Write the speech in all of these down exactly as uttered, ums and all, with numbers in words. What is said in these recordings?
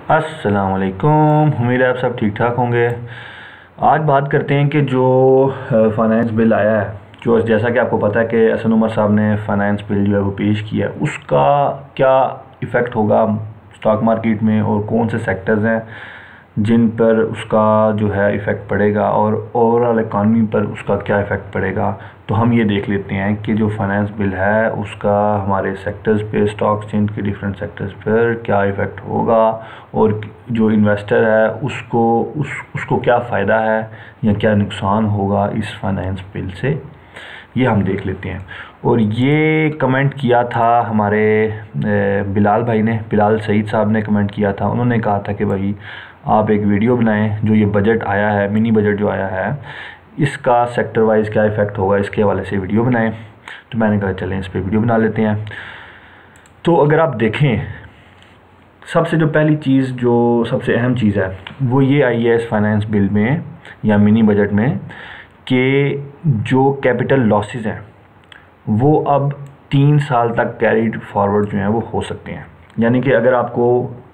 अस्सलाम वालेकुम, उम्मीद है आप सब ठीक ठाक होंगे। आज बात करते हैं कि जो फ़ाइनेंस बिल आया है, जो जैसा कि आपको पता है कि असद उमर साहब ने फ़ाइनेंस बिल जो है वो पेश किया है, उसका क्या इफ़ेक्ट होगा स्टॉक मार्केट में और कौन से सेक्टर्स हैं जिन पर उसका जो है इफ़ेक्ट पड़ेगा और ओवरऑल इकॉनमी पर उसका क्या इफ़ेक्ट पड़ेगा। तो हम ये देख लेते हैं कि जो फाइनेंस बिल है उसका हमारे सेक्टर्स पे, स्टॉक एक्सचेंज के डिफरेंट सेक्टर्स पर क्या इफ़ेक्ट होगा और जो इन्वेस्टर है उसको उस उसको क्या फ़ायदा है या क्या नुकसान होगा इस फाइनेंस बिल से, ये हम देख लेते हैं। और ये कमेंट किया था हमारे बिलाल भाई ने, बिलाल सईद साहब ने कमेंट किया था। उन्होंने कहा था कि भाई आप एक वीडियो बनाएं, जो ये बजट आया है, मिनी बजट जो आया है, इसका सेक्टर वाइज क्या इफ़ेक्ट होगा, इसके हवाले से वीडियो बनाएं। तो मैंने कहा चलें इस पर वीडियो बना लेते हैं। तो अगर आप देखें, सबसे जो पहली चीज़, जो सबसे अहम चीज़ है वो ये आई है इस फाइनेंस बिल में या मिनी बजट में कि जो कैपिटल लॉसेस हैं वो अब तीन साल तक कैरीड फॉरवर्ड जो हैं वो हो सकते हैं। यानी कि अगर आपको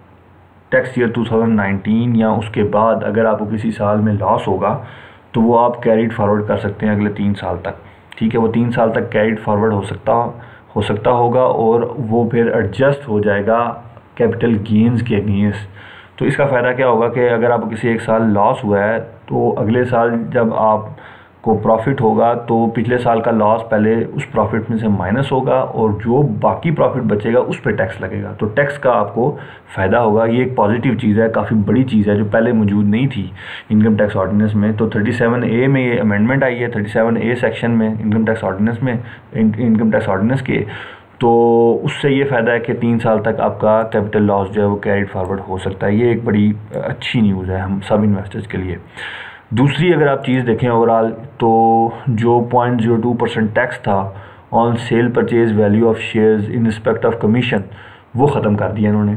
tax year two thousand nineteen या उसके बाद अगर आपको किसी साल में लॉस होगा तो वो आप कैरीड फॉरवर्ड कर सकते हैं अगले तीन साल तक। ठीक है, वो तीन साल तक कैरीड फॉरवर्ड हो सकता हो सकता होगा और वो फिर एडजस्ट हो जाएगा कैपिटल गेन्स के अगेंस्ट। तो इसका फ़ायदा क्या होगा कि अगर आपको किसी एक साल लॉस हुआ है तो अगले साल जब आप को प्रॉफिट होगा तो पिछले साल का लॉस पहले उस प्रॉफिट में से माइनस होगा और जो बाकी प्रॉफिट बचेगा उस पर टैक्स लगेगा। तो टैक्स का आपको फ़ायदा होगा। ये एक पॉजिटिव चीज़ है, काफ़ी बड़ी चीज़ है जो पहले मौजूद नहीं थी इनकम टैक्स ऑर्डिनेंस में। तो थर्टी सेवन ए में ये अमेंडमेंट आई है, थर्टी सेवन ए सेक्शन में इनकम टैक्स ऑर्डिनेंस में इनकम टैक्स ऑर्डिनेंस के। तो उससे ये फ़ायदा है कि तीन साल तक आपका कैपिटल लॉस जो है वो कैरिड फॉरवर्ड हो सकता है। ये एक बड़ी अच्छी न्यूज़ है हम सब इन्वेस्टर्स के लिए। दूसरी अगर आप चीज़ देखें ओवरऑल, तो जो point zero two percent tax था on sale purchase value of shares in respect of commission, वो ख़त्म कर दिया इन्होंने।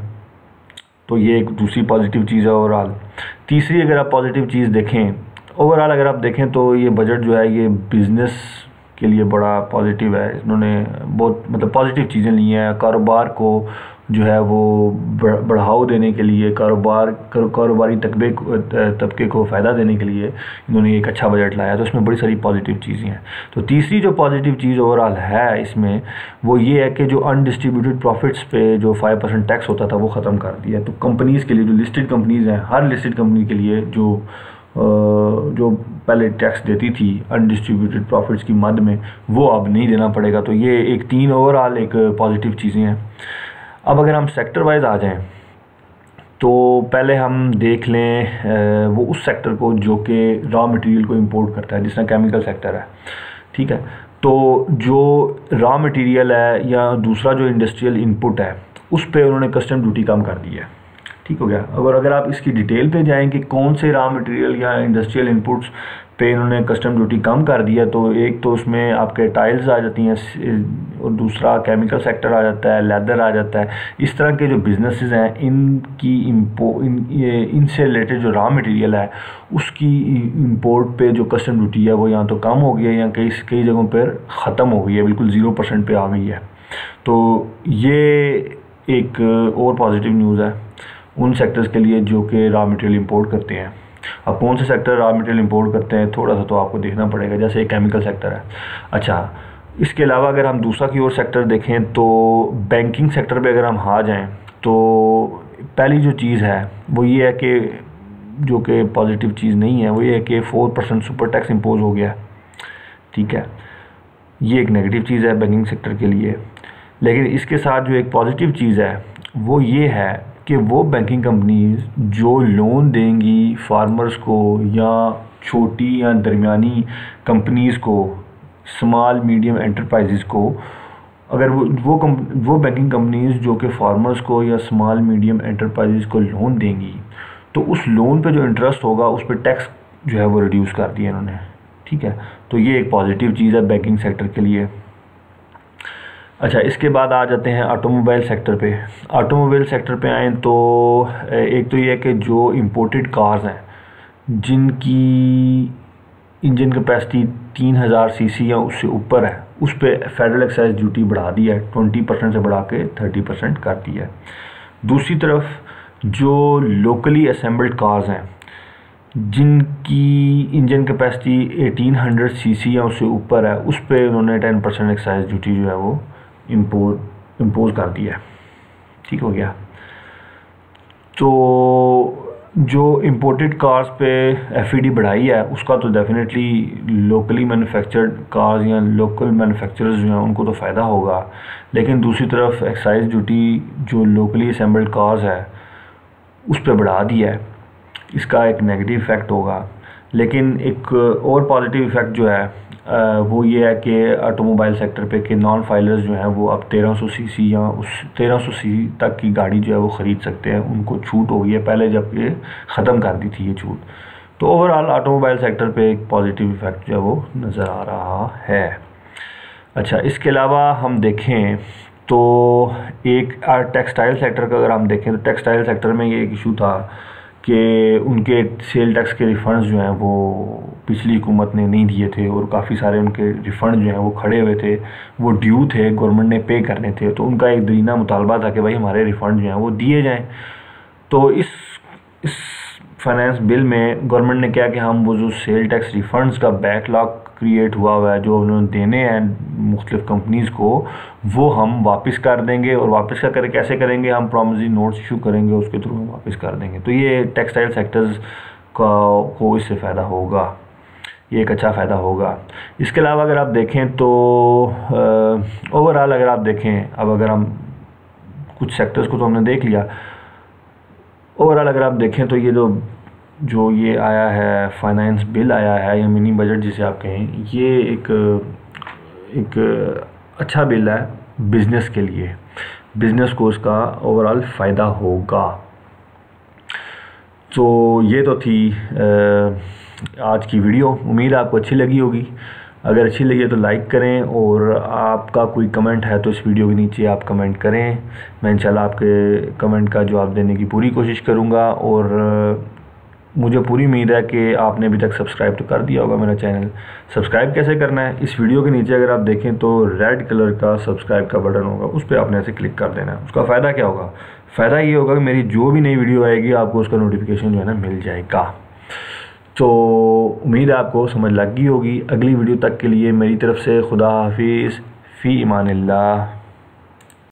तो ये एक दूसरी पॉजिटिव चीज़ है ओवरऑल। तीसरी अगर आप पॉजिटिव चीज़ देखें ओवरऑल, अगर आप देखें तो ये बजट जो है ये बिज़नेस के लिए बड़ा पॉजिटिव है। इन्होंने बहुत मतलब पॉजिटिव चीज़ें ली हैं। कारोबार को जो है वो बढ़ावा देने के लिए, कारोबार कारोबारी तबके तबके को फ़ायदा देने के लिए इन्होंने एक अच्छा बजट लाया। तो इसमें बड़ी सारी पॉजिटिव चीज़ें हैं। तो तीसरी जो पॉजिटिव चीज़ ओवरऑल है इसमें वो ये है कि जो अनडिस्ट्रीब्यूटेड प्रॉफिट्स पे जो फाइव परसेंट टैक्स होता था वो ख़त्म कर दिया। तो कंपनीज़ के लिए, जो लिस्टेड कंपनीज़ हैं, हर लिस्टेड कंपनी के लिए जो जो पहले टैक्स देती थी अनडिस्ट्रीब्यूटेड प्रॉफिट्स की मद में, वो अब नहीं देना पड़ेगा। तो ये एक तीन ओवरऑल एक पॉजिटिव चीज़ें हैं। अब अगर हम सेक्टर वाइज आ जाएं तो पहले हम देख लें वो उस सेक्टर को जो कि रॉ मटेरियल को इंपोर्ट करता है, जिस तरह केमिकल सेक्टर है। ठीक है, तो जो रॉ मटेरियल है या दूसरा जो इंडस्ट्रियल इनपुट है उस पे उन्होंने कस्टम ड्यूटी कम कर दी है। ठीक हो गया। अगर अगर आप इसकी डिटेल पे जाएं कि कौन से रॉ मटेरियल या इंडस्ट्रियल इनपुट्स पे इन्होंने कस्टम ड्यूटी कम कर दिया, तो एक तो उसमें आपके टाइल्स आ जाती हैं और दूसरा केमिकल सेक्टर आ जाता है, लेदर आ जाता है। इस तरह के जो बिजनेसेस हैं इनकी इम्पो इन इनसे रिलेटेड जो रॉ मटेरियल है उसकी इंपोर्ट पे जो कस्टम ड्यूटी है वो या तो कम हो गई है या कई कई जगहों पर ख़त्म हो गई है, बिल्कुल ज़ीरो परसेंट पे आ गई है। तो ये एक और पॉजिटिव न्यूज़ है उन सेक्टर्स के लिए जो कि रॉ मटेरियल इंपोर्ट करते हैं। अब कौन से सेक्टर रॉ मटेरियल इंपोर्ट करते हैं थोड़ा सा तो आपको देखना पड़ेगा, जैसे एक केमिकल सेक्टर है। अच्छा, इसके अलावा अगर हम दूसरा की ओर सेक्टर देखें तो बैंकिंग सेक्टर पे अगर हम आ जाएं तो पहली जो चीज़ है वो ये है कि जो कि पॉजिटिव चीज़ नहीं है वो ये है कि four percent super tax impose हो गया। ठीक है, ये एक नेगेटिव चीज़ है बैंकिंग सेक्टर के लिए। लेकिन इसके साथ जो एक पॉजिटिव चीज़ है वो ये है कि वो बैंकिंग कंपनीज जो लोन देंगी फार्मर्स को या छोटी या दरमियानी कंपनीज़ को, स्मॉल मीडियम एंटरप्राइजेज़ को, अगर वो वो वो बैंकिंग कंपनीज़ जो कि फार्मर्स को या स्मॉल मीडियम एंटरप्राइजेज़ को लोन देंगी तो उस लोन पे जो इंटरेस्ट होगा उस पर टैक्स जो है वो रिड्यूस कर दिया इन्होंने। ठीक है, तो ये एक पॉजिटिव चीज़ है बैंकिंग सेक्टर के लिए। अच्छा, इसके बाद आ जाते हैं ऑटोमोबाइल सेक्टर पे। ऑटोमोबाइल सेक्टर पे आएँ तो एक तो ये है कि जो इंपोर्टेड कार्स हैं जिनकी इंजन कैपेसिटी तीन हज़ार सीसी या उससे ऊपर है उस पर फेडरल एक्साइज ड्यूटी बढ़ा दी है, ट्वेंटी परसेंट से बढ़ा के थर्टी परसेंट कर दी है। दूसरी तरफ जो लोकली असेंबल्ड कार्स हैं जिनकी engine capacity eighteen hundred CC या उससे ऊपर है, उस पर उन्होंने टेन परसेंट एक्साइज ड्यूटी जो है वो इम्पोर्ट इम्पोज कर दी है। ठीक हो गया। तो जो इम्पोर्टेड कार्स पे एफ ई डी बढ़ाई है उसका तो डेफिनेटली लोकली मैन्युफैक्चर्ड कार्स या लोकल मैन्युफैक्चरर्स जो हैं उनको तो फ़ायदा होगा, लेकिन दूसरी तरफ एक्साइज ड्यूटी जो लोकली असेंबल्ड कार्स है उस पर बढ़ा दी है, इसका एक नेगेटिव इफ़ेक्ट होगा। लेकिन एक और पॉजिटिव इफ़ेक्ट जो है वो ये है कि ऑटोमोबाइल सेक्टर पे कि नॉन फाइलर्स जो हैं वो अब तेरह सौ सीसी या उस तेरह सौ सीसी तक की गाड़ी जो है वो ख़रीद सकते हैं, उनको छूट हो गई है, पहले जब ये ख़त्म कर दी थी ये छूट। तो ओवरऑल ऑटोमोबाइल सेक्टर पे एक पॉजिटिव इफ़ेक्ट जो है वो नज़र आ रहा है। अच्छा, इसके अलावा हम देखें तो एक टेक्सटाइल सेक्टर का अगर हम देखें तो टेक्सटाइल सेक्टर में ये एक इशू था कि उनके सेल टैक्स के रिफ़ंड्स जो हैं वो पिछली हुकूमत ने नहीं दिए थे और काफ़ी सारे उनके रिफ़ंड जो हैं वो खड़े हुए थे, वो ड्यू थे, गवर्नमेंट ने पे करने थे। तो उनका एक दरीना मुतालबा था कि भाई हमारे रिफ़ंड जो हैं वो दिए जाएं। तो इस इस फाइनेंस बिल में गवर्नमेंट ने क्या कि हम वो जो सेल टैक्स रिफ़ंड्स का बैकलॉग क्रिएट हुआ हुआ है जो उन्होंने देने हैं मुख्तलिफ़ कंपनीज़ को, वो हम वापस कर देंगे। और वापस का कर कैसे करेंगे, हम प्रॉमिसरी नोट्स इशू करेंगे, उसके थ्रू हम वापस कर देंगे। तो ये टेक्सटाइल सेक्टर्स का को इससे फ़ायदा होगा, ये एक अच्छा फ़ायदा होगा। इसके अलावा अगर आप देखें तो ओवरऑल अगर आप देखें, अब अगर हम कुछ सेक्टर्स को तो हमने देख लिया, ओवरऑल अगर आप देखें तो ये जो जो ये आया है फाइनेंस बिल आया है या मिनी बजट जिसे आप कहें, ये एक एक अच्छा बिल है बिज़नेस के लिए, बिज़नेस को इसका ओवरऑल फ़ायदा होगा। तो ये तो थी आज की वीडियो, उम्मीद आपको अच्छी लगी होगी। अगर अच्छी लगी तो लाइक करें और आपका कोई कमेंट है तो इस वीडियो के नीचे आप कमेंट करें, मैं इंशाल्लाह आपके कमेंट का जवाब देने की पूरी कोशिश करूँगा। और मुझे पूरी उम्मीद है कि आपने अभी तक सब्सक्राइब तो कर दिया होगा मेरा चैनल। सब्सक्राइब कैसे करना है, इस वीडियो के नीचे अगर आप देखें तो रेड कलर का सब्सक्राइब का बटन होगा, उस पर आपने ऐसे क्लिक कर देना है। उसका फ़ायदा क्या होगा, फ़ायदा ये होगा कि मेरी जो भी नई वीडियो आएगी आपको उसका नोटिफिकेशन जो है ना मिल जाएगा। तो उम्मीद है आपको समझ लग गई होगी। अगली वीडियो तक के लिए मेरी तरफ से खुदा हाफिज़, फ़ी इमानिल्लाह।